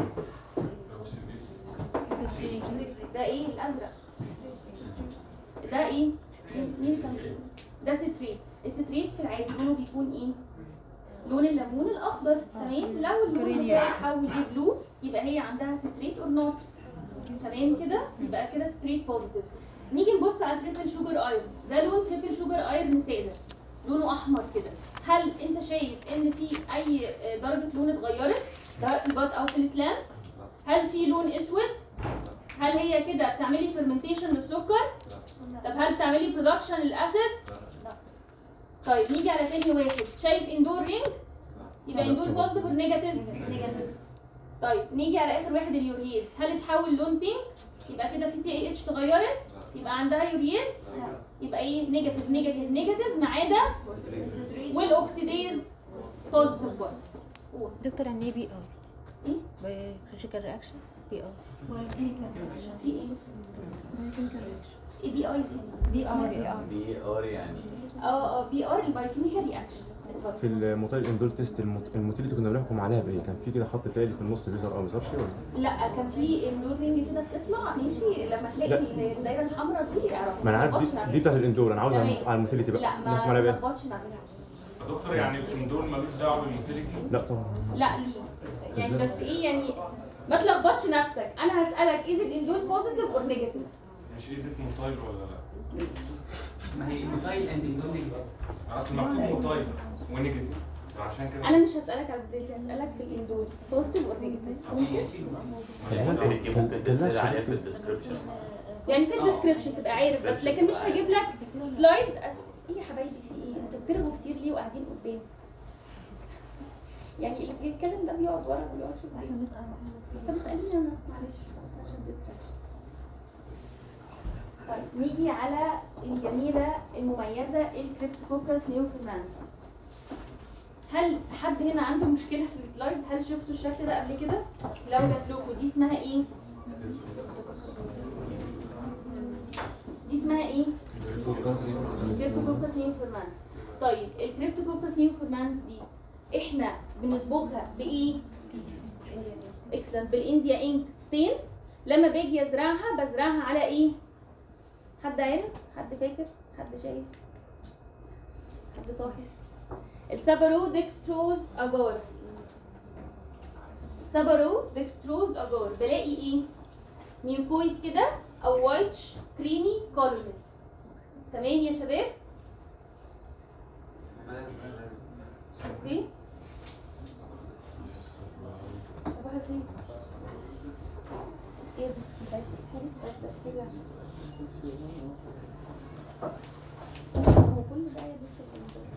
ده ايه الازرق ده ايه؟ مين كان ده ستريت. الستريت في العادي لونه بيكون ايه؟ لون الليمون الاخضر. تمام؟ لو اللون بتاعها حول لبلو يبقى هي عندها ستريت اور نوت. تمام كده؟ يبقى كده ستريت بوزيتيف. نيجي نبص على تريبل شوجر ايرون. ده لون تريبل شوجر ايرون ساده، لونه احمر كده. هل انت شايف ان في اي درجه لون اتغيرت سواء في البط او في الاسلام؟ هل في لون اسود؟ هل هي كده بتعملي فيرمنتيشن للسكر؟ طب هل بتعملي برودكشن للاسيد؟ لا. طيب نيجي على تاني واحد. شايف اندور رينج؟ يبقى اندور بوزيتيف ولا نيجاتيف؟ نيجاتيف. طيب نيجي على اخر واحد اليوريز. هل اتحول لون بينك؟ يبقى كده في بي اتش اتغيرت، يبقى عندها يوريز. يبقى ايه؟ نيجاتيف نيجاتيف نيجاتيف ما عدا والاوكسيديز بوزيتيف برضه. دكتور يعني ايه بي ار؟ ايه؟ بيولوجيكال رياكشن بي ار. في ايه؟ ايه بي اي؟ بي ار يعني بي ار البايوكيميكال رياكشن. اتفضل. في الموتيل اندول تيست الموتيليتي كنا بنحكم عليها بايه؟ كان في كده خط تالي في النص بيظهر او ما بيظهرش ولا؟ لا كان في اندور رينج كده بتطلع ماشي، لما تلاقي الدايره الحمراء دي اعرف. ما انا عارف دي بتاعت الاندور، انا عاوز على الموتيليتي بقى. لا نحكم ما عليها بايه؟ تلخبطش معاها. يا دكتور يعني الاندور ملوش دعوه باليوتيليتي؟ لا طبعا. لا ليه؟ يعني بس ايه يعني ما تلخبطش نفسك، انا هسالك از الاندور بوزيتيف اور نيجاتيف؟ مش ايزت موتايل ولا لا؟ ما هي موتايل اند اندون نيجاتيف. اصل مكتوب موتايل ونيجاتيف عشان كده انا مش هسالك على البدايه، هسالك في الاندور بوزيتيف اور نيجاتيف. يا سيدي اليوتيليتي ممكن تنزل عليها في الديسكربشن. يعني في الديسكربشن تبقى عارف بس، لكن مش هجيب لك سلايد ايه يا حبايبي في ايه؟ انتوا بترغوا كتير ليه وقاعدين قدام؟ يعني اللي بيتكلم ده بيقعد ورا وما بيقعدش قدام. طب اساليني انا معلش بس عشان ديستراكشن. طيب نيجي على الجميله المميزه الكريبتوكوكس نيوفورمانس. هل حد هنا عنده مشكله في السلايد؟ هل شفتوا الشكل ده قبل كده؟ لو جات لكم دي اسمها ايه؟ دي اسمها ايه؟ كريبتوكوكس نيوفورمانس. طيب الكريبتوكوكس نيوفورمانس دي احنا بنصبغها بايه؟ اكسلنت، بالانديا انك ستين. لما باجي ازرعها بزرعها على ايه؟ حد عارف؟ حد فاكر؟ حد شايف؟ حد صاحي؟ السابارو ديكستروز اجار. السابارو ديكستروز اجار بلاقي ايه؟ ميوكويد كده او وايتش كريمي كولونز. تمام يا شباب؟ اوكي؟ صباح الخير. ايه ده؟ انت عايز تحكي بس كده. هو كل ده يا دكتور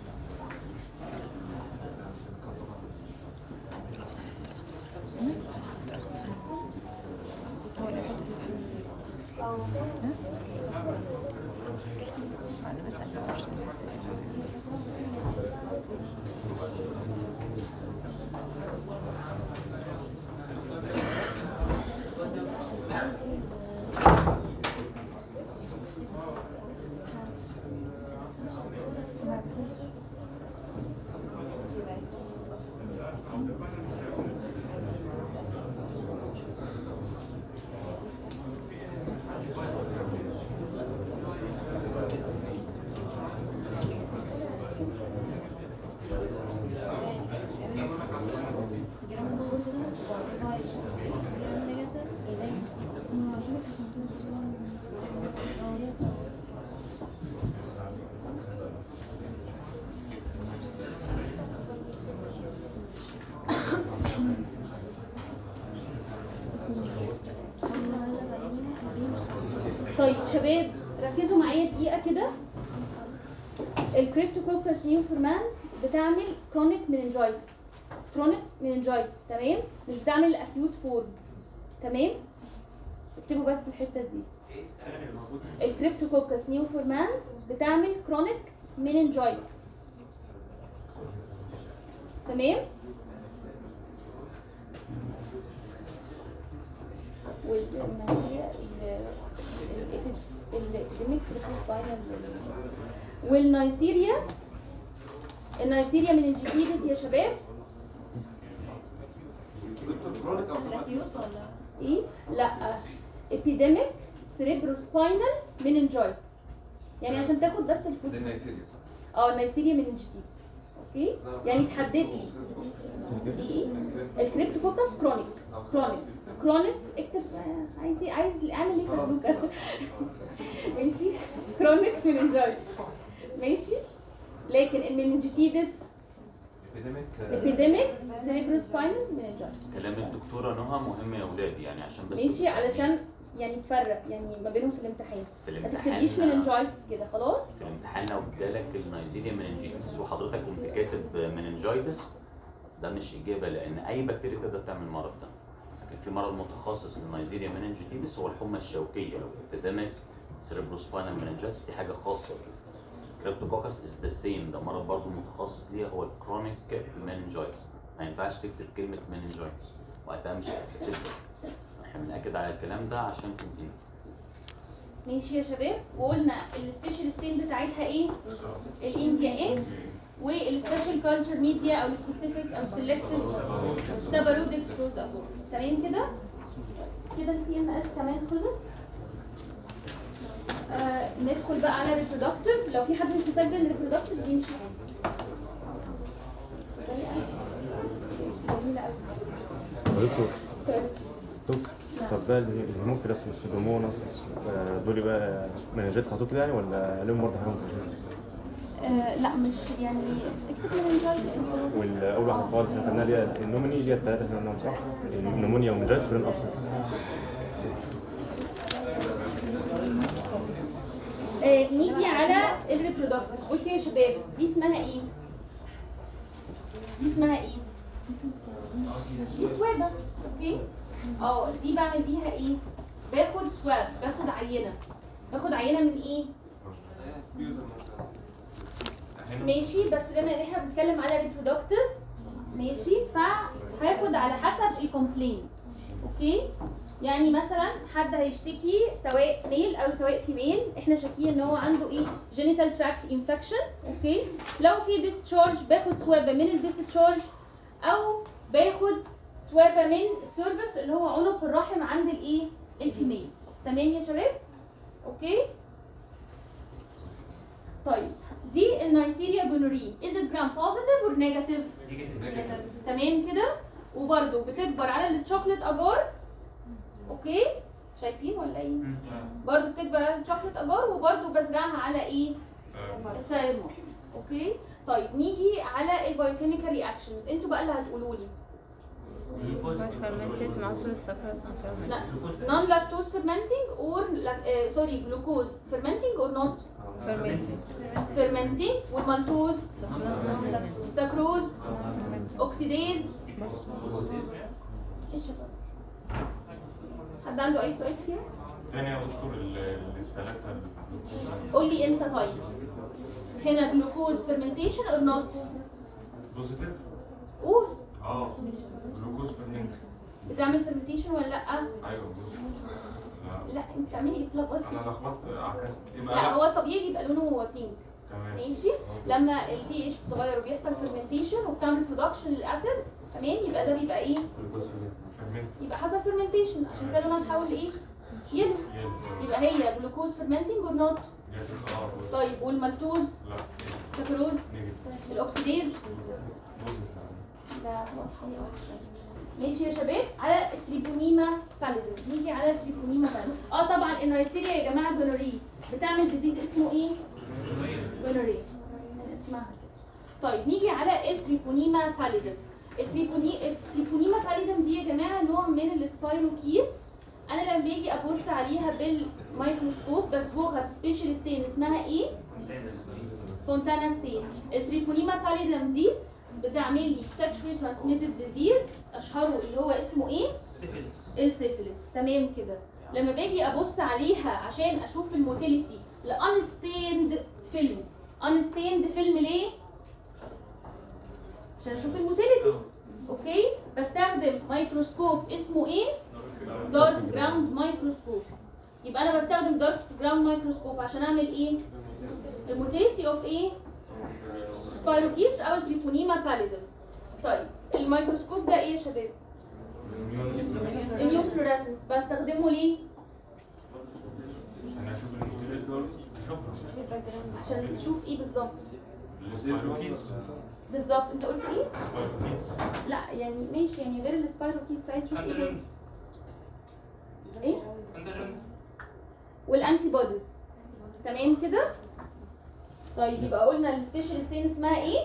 طيب شباب ركزوا معايا دقيقة كده. الكريبتوكوكس نيوفورمانس بتعمل كرونيك مننجايتس. كرونيك مننجايتس تمام؟ مش بتعمل اكيوت فورم. تمام؟ اكتبوا بس الحتة دي. الكريبتوكوكس نيوفورمانس بتعمل كرونيك مننجايتس. تمام؟ والنيسيريا. النيسيريا من الجديدس يا شباب. ايه؟ لا epidemic cerebrospinal meningitis. يعني عشان تاخد بس الفوت. دي النيسيريا صح؟ النيسيريا من الجديد. اوكي؟ يعني تحدد لي ايه؟ الكريبتوكوكس كرونيك. كرونيك اكتب عايز اعمل ايه فيسبوك. ماشي؟ كرونيك مننجايتس. ماشي؟ لكن المننجيتيدس epidemic cerebrospinal meningitis. كلام الدكتوره نهى مهم يا ولاد يعني عشان بس ماشي علشان يعني تفرق يعني ما بينهم في الامتحان. في ما الامتحان تكتبليش مننجايتس كده خلاص. في الامتحان لو ادالك النيزيريا مننجيتس وحضرتك كنت كاتب مننجايتس ده مش اجابه، لان اي بكتيريا تقدر تعمل المرض ده. لكن في مرض متخصص للنيزيريا مننجيتس هو الحمى الشوكيه او ابيديميك سيربروسباينال مننجايتس، دي حاجه خاصه. كريبتوكوكس از ذا سيم، ده مرض برضه متخصص ليه هو الكرونيك مننجايتس. ما ينفعش تكتب كلمه مننجايتس وقتها مش هتحسب. احنا بنأكد على الكلام ده عشان تنتهي. ماشي يا شباب. وقلنا السبيشال ستين بتاعتها ايه؟ الانديا ايه؟ والسبيشال كلتشر ميديا او السبيسيفيك او سيلكتيف سابارودكس كروز ابورت. تمام كده؟ كده السي ان اس كمان خلص. ندخل بقى على ريبرودكتيف. لو في حد مش مسجل ريبرودكتيف يمشي. جميلة قوي. طب بقى الهيموفيلس والسودوموناس دول بقى مناجات خطوط يعني ولا لهم برضه حاجه مختلفه؟ لا مش يعني اكتب مننجايتس. والاول واحده خالص اللي خدناها اللي هي النوميني اللي هي الثلاثه اللي قلناهم صح؟ النمونيا ومنجايتس ولين ابسس. نيجي على الريبرودكتيف. قلت يا شباب دي اسمها ايه؟ دي اسمها ايه؟ دي سوابة. اوكي؟ دي بعمل بيها ايه؟ باخد سواب، باخد عينة. باخد عينة من ايه؟ ماشي، بس بما ان احنا بنتكلم على ريبرودكتيف ماشي، فهاخد على حسب الكومبلين. اوكي؟ يعني مثلا حد هيشتكي سواء ميل او سواء فيميل، احنا شاكين ان هو عنده ايه؟ جينيتال تراكت انفكشن. اوكي؟ لو في ديسشارج باخد سوابه من الديسشارج، او باخد سوابه من السيرفكس اللي هو عنق الرحم عند الايه؟ الفيميل. تمام يا شباب؟ اوكي؟ طيب دي النيسيريا جونوري از ات جرام بوزيتيف اور نيجاتيف؟ تمام كده؟ وبرده بتكبر على الشوكليت اجار. اوكي؟ شايفين ولا ايه؟ برضه بتكبر على الشوكليت اجار، وبرضه بزرعها على ايه؟ الثايرويد. اوكي؟ طيب نيجي على البايوكيميكال رياكشنز. انتوا بقى اللي هتقولوا لي. جلوكوز فيرمنتد مالتوز سكروز لا نون لاكتوز فيرمنتنج اور سوري جلوكوز فيرمنتنج اور نوت فيرمنتنج. والمالتوز سكروز اوكسيديز. ايه الشباب؟ حد عنده اي سؤال فيها؟ تاني يا دكتور الثلاثه قول لي انت. طيب هنا جلوكوز فيرمنتيشن اور نوت؟ بوزيتيف. قول. جلوكوز فيرمنتيشن. بتعمل فيرمنتيشن ولا لا؟ ايوه بوزيتيف. لا انت بتعملي ايه؟ اتلخبطتي. انا لخبطت عكست. لا هو الطبيعي بيبقى لونه بينك. تمام. ماشي؟ لما البي اتش بتتغير وبيحصل فيرمنتيشن وبتعمل برودكشن للاسيد، تمام؟ يبقى ده بيبقى ايه؟ يبقى حصل فيرمنتيشن، عشان كده لونها اتحول لايه؟ يلو. يبقى هي جلوكوز فيرمنتنج اور نوت؟ طيب والمالتوز؟ لا. السكروز؟ الاوكسيديز؟ ده واضحه. ماشي يا شباب. على التريبونيما باليدوم. نيجي على التريبونيما باليدوم. طبعا النيسيريا يا جماعه جونوري بتعمل ديزيز اسمه ايه؟ جونوري من اسمها. طيب نيجي على التريبونيما باليدوم. التريبونيما باليدوم دي يا جماعه نوع من السبايروكيتس. انا لما باجي ابص عليها بالميكروسكوب بصبغها بسبيشال ستين اسمها ايه؟ فونتانا ستين. التريبونيما باليدوم دي بتعمل لي sexually transmitted disease اشهره اللي هو اسمه ايه؟ السيفيلس. تمام كده. لما باجي ابص عليها عشان اشوف الموتيليتي لانستيند فيلم. انستيند فيلم ليه؟ عشان اشوف الموتيليتي. اوكي؟ بستخدم ميكروسكوب اسمه ايه؟ دارك جراوند مايكروسكوب. يبقى انا بستخدم دارك جراوند مايكروسكوب عشان اعمل ايه؟ الموتيليتي اوف ايه؟ سبايروكيتس او التريبونيما باليدوم. طيب الميكروسكوب ده ايه يا شباب؟ اميون فلوريسنس. بستخدمه ليه؟ عشان اشوف الموتيليتي. عشان تشوف ايه بالظبط؟ السبايروكيتس. بالظبط. انت قلت ايه؟ سبايروكيتس. لا يعني ماشي، يعني غير السبايروكيتس عايز تشوف ايه تاني؟ ايه؟ والانتي بوديز. تمام كده؟ طيب يبقى قلنا السبيشال ستين اسمها ايه؟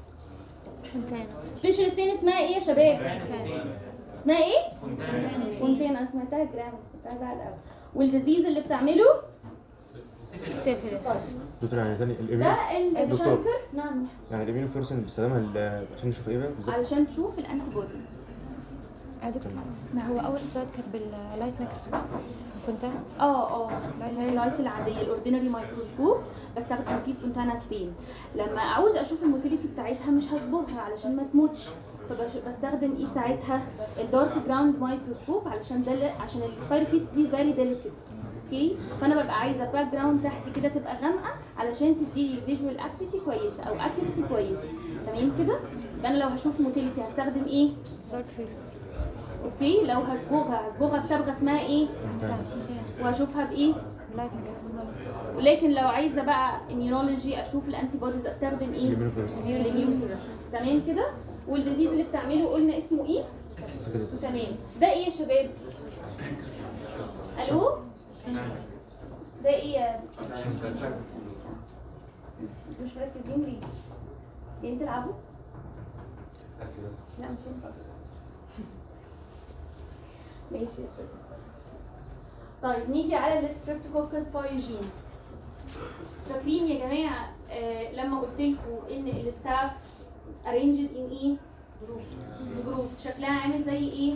سبيشال ستين اسمها ايه يا شباب؟ اسمها ايه؟ فونتانا. انا سمعتها جرام، كنت هزعل قوي. والديزيز اللي بتعمله؟ سيفيلس. دكتور يعني ثاني ده الشنكر. نعم. يعني الامينو فلوريسنس بنستخدمها عشان نشوف ايه بقى بالظبط؟ علشان تشوف الانتي بوديز. دكتور ما هو اول سلايد كانت باللايت مايكروسكوب فونتانا. اللايت العاديه الاوردينري مايكروسكوب بستخدم فيه فونتانا ستين. لما اعوز اشوف الموتيليتي بتاعتها مش هصبغها علشان ما تموتش، فبستخدم ايه ساعتها؟ الدارك جراوند مايكروسكوب علشان ده عشان السبايروكيتس دي فيري ديليكت. اوكي، فانا ببقى عايزه باك جراوند تحت كده تبقى غامقه علشان تدي فيجوال اكتيفيتي كويسه او اكيرسي كويسه. تمام كده؟ يبقى انا لو هشوف موتيليتي هستخدم ايه؟ دارك فيلد. اوكي، لو هصبغها بصبغه اسمها ايه؟ وهشوفها بايه؟ لايت ميكروسكوب. ولكن لو عايزه بقى immunology اشوف الانتي بوديز استخدم ايه؟ الاميون. تمام كده؟ والديزيز اللي بتعمله قلنا اسمه ايه؟ تمام. ده ايه يا شباب؟ الو؟ ده ايه يا مش مركزين ليه؟ يعني تلعبوا؟ لا مش ينفع. ماشي يا شباب. طيب نيجي على الستريبتوكوكس بايوجينز. فاكرين يا جماعه لما قلت لكم ان الستاف arranged in ايه؟ جروبس. شكلها عامل زي ايه؟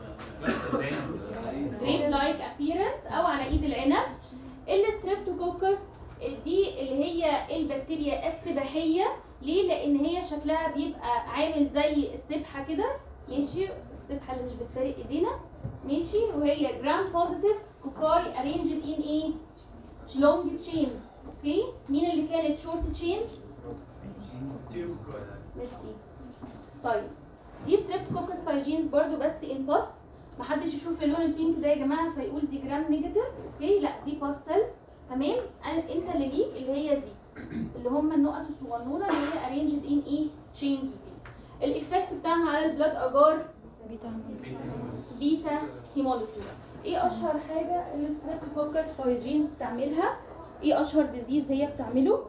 grape like appearance او على ايد العنب. الستريبتوكوكس دي اللي هي البكتيريا السباحيه. ليه؟ لان هي شكلها بيبقى عامل زي السبحه كده، ماشي؟ السبحه اللي مش بتفارق ايدينا، ماشي؟ وهي جرام بوزيتيف كوكاي arranged in ايه؟ لونج تشينز. اوكي، مين اللي كانت شورت تشينز؟ ميرسي. طيب دي ستريبتوكوكس بايوجينز برضو بس ان باس. محدش يشوف اللون البينك ده يا جماعه فيقول دي جرام نيجاتيف. اوكي، لا دي باس سيلز. تمام، انت اللي ليك اللي هي دي اللي هم النقط الصغنونه اللي هي arranged in ايه؟ تشينز دي. الايفكت بتاعها على البلاد اجار بيتا هيموليسيس. ايه اشهر حاجه الستريبتوكوكس بايوجينز بتعملها؟ ايه اشهر ديزيز هي بتعمله؟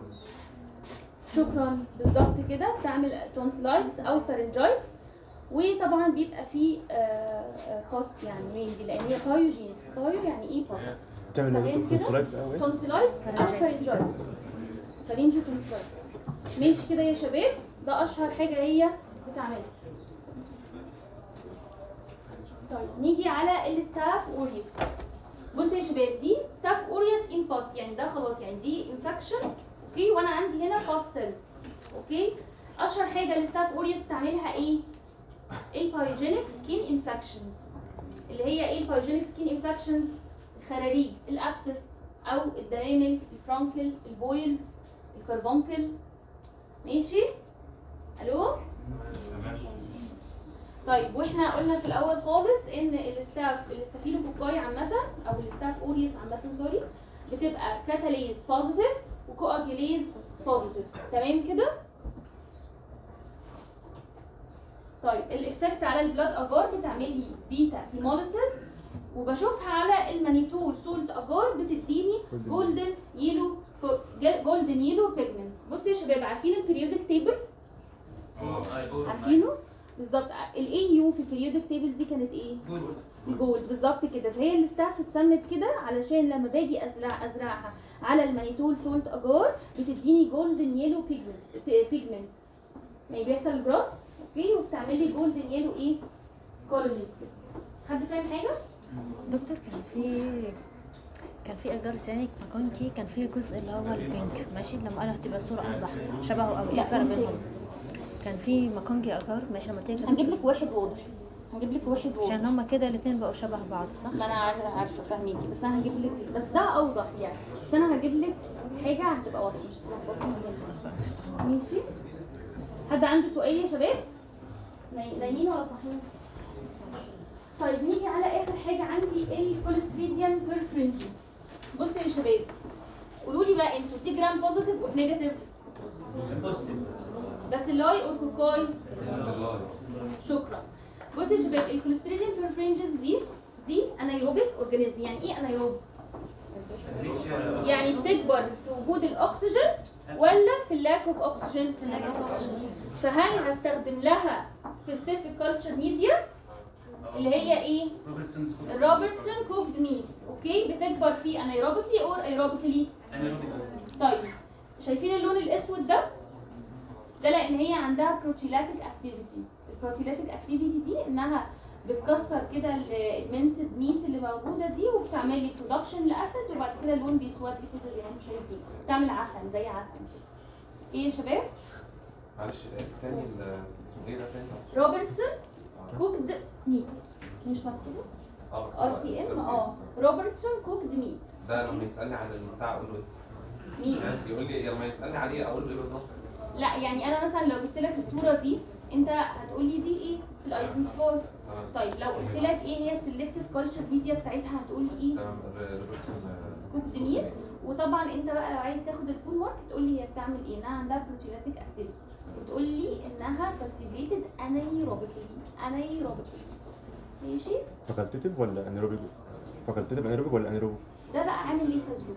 شكرا، بالظبط كده، بتعمل تونسلايتس او فارنجايتس. وطبعا بيبقى فيه باس يعني ميلي لان هي بايوجينز. بايو يعني ايه باس؟ بتعمل تونسلايتس او فارنجايتس. فارنجو تونسلايتس. ماشي كده يا شباب؟ ده اشهر حاجه هي بتعملها. طيب نيجي على الستاف اوريوس. بصوا يا شباب، دي ستاف اوريوس ان باس، يعني ده خلاص يعني دي انفكشن. اوكي، وانا عندي هنا باس سيلز. اوكي، اشهر حاجه الستاف اوريوس بتعملها ايه؟ البايوجينيك سكين انفكشنز. اللي هي ايه البايوجينيك سكين انفكشنز؟ الخراريج، الابسس او الدرامل، الفرانكل، البويلز، الكربونكل. ماشي؟ الو؟ طيب واحنا قلنا في الاول خالص ان الاستافيلوكوكاي عامه او الستاف اوريوس عامه سوري بتبقى كاتاليز بوزيتيف وكواجيليز بوزيتيف. تمام كده؟ طيب الايفكت على البلاد اجار بتعمل لي بيتا هيموليسيس. وبشوفها على المانيتول سولت اجار بتديني جولدن يلو بيجمنتس. بصوا يا شباب، عارفين البريودك تيبل؟ عارفينه؟ بالظبط. الاي يو في البريودك تيبل دي كانت ايه؟ جولد. بالظبط كده. فهي الستاف اتسمت كده علشان لما باجي ازرعها على المانيتول سولت اجار بتديني جولدن يلو بيجمنت. يعني بيحصل جروس اوكي وبتعمل لي جولدن يلو ايه؟ كولونيز. حد فاهم حاجه؟ دكتور كان في اجار تاني ماكونكي كان في جزء اللي هو البينك ماشي لما قالوا هتبقى صوره اوضح شبهه او ايه الفرق بينهم؟ كان في ماكونكي اجار ماشي لما تيجي هنجيب لك واحد واضح. عشان هما كده الاثنين بقوا شبه بعض صح؟ ما انا عارفه فاهميكي بس انا هجيب لك بس ده اوضح يعني. بس انا هجيب لك حاجه هتبقى واضحه مش هتبقى ماشي. حد عنده سؤال يا شباب؟ نايمين ولا صاحيين؟ طيب نيجي على اخر حاجه عندي الكوليستريديان بيرفرنجز. بصوا يا شباب قولوا لي بقى انتوا دي جرام بوزيتيف اور نيجاتيف؟ بس اللاي اور كوكاي؟ شكرا. بصوا يا شباب الكوليستريديان بيرفرنجز دي انايروبيك اورجانيزم. يعني ايه انايروب؟ يعني بتكبر في وجود الاكسجين ولا في اللاك اوف اوكسجين؟ في اللاك اوف اوكسجين. فهل هستخدم لها سبيسيفيك كلتشر ميديا اللي هي ايه؟ روبرتسون كوكد ميت. اوكي، بتكبر فيه انايروبيكلي اور ايروبيكلي؟ طيب شايفين اللون الاسود ده لان هي عندها بروتيلاتيك اكتيفيتي. البروتيلاتيك اكتيفيتي دي انها بتكسر كده المنسد ميت اللي موجوده دي وبتعمل لي برودكشن لاسيد وبعد كده اللون بيسود كده زي ما انتم شايفين. بتعمل عفن زي عفن كده. ايه يا شباب؟ معلش تاني ايه ده تاني؟ روبرتسون كوكد ميت مش مكتوب RCM روبرتسون كوكد ميت. ده لما يسالني عن البتاع اقول له ايه؟ مين؟ يقول لي لما يسالني عليه اقول له ايه بالظبط؟ لا يعني انا مثلا لو جبت لك الصوره دي انت هتقول لي دي ايه؟ الايدنتيفاير. طيب لو قلت لك ايه هي السلكتيف كلتشر ميديا بتاعتها هتقول لي ايه؟ كوكد ميت. وطبعا انت بقى لو عايز تاخد الفول مارك تقول لي هي بتعمل ايه؟ انها عندها بروتيولاتيك اكتيفيتي وتقول لي انها كالتيفيتد انايروبيكلي ماشي؟ فاكولتيتيف ولا انيروبيك؟ فاكولتيتيف انيروبيك ولا انيروبيك؟ ده بقى عامل ايه فيسبوك؟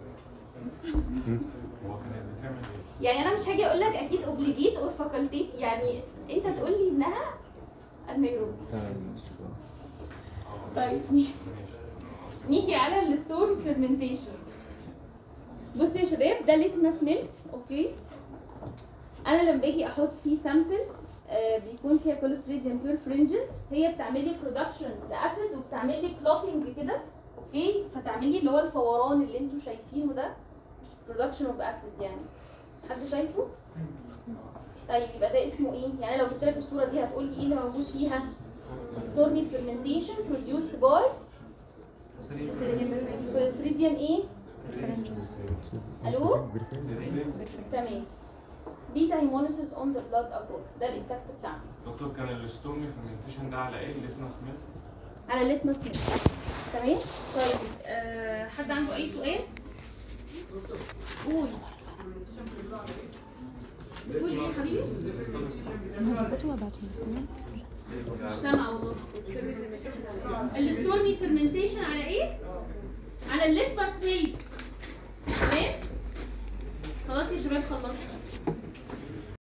هو كانت بتعمل ايه؟ يعني انا مش هاجي اقول لك اكيد اوبليجيت اور فاكولتيت، يعني انت تقول لي انها انيروبيك. تمام. طيب نيجي على الستور فيرمنتيشن. بصوا يا شباب ده ليتمس ميلك اوكي. انا لما باجي احط فيه سامبل بيكون فيها كوليستريديوم بيور فرنجز، هي بتعمل لي برودكشن لاسيد وبتعمل لي كلوتنج كده اوكي، فتعمل لي اللي هو الفوران اللي انتوا شايفينه ده برودكشن اوف اسيد. يعني حد شايفه؟ طيب يبقى ده اسمه ايه؟ يعني لو جبت لك الصوره دي هتقول لي ايه اللي موجود فيها؟ ستورمي فيرمنتيشن produced باي كوليستريديوم ايه؟ الو؟ تمام. بيتا هيموليسيس اون ذا بلاد ابورت، ده الايفكت بتاعنا. دكتور كان الستورمي فيرمنتيشن ده على ايه؟ الليتمس ميلك؟ على الليتمس ميلك. تمام؟ طيب حد عنده اي سؤال؟ قول. بتقول ايه يا حبيبي؟ هظبطه وابعته تمام. مش سامعه والله. الستورمي فيرمنتيشن على ايه؟ على الليتمس ميلك. تمام؟ خلاص يا شباب خلصت.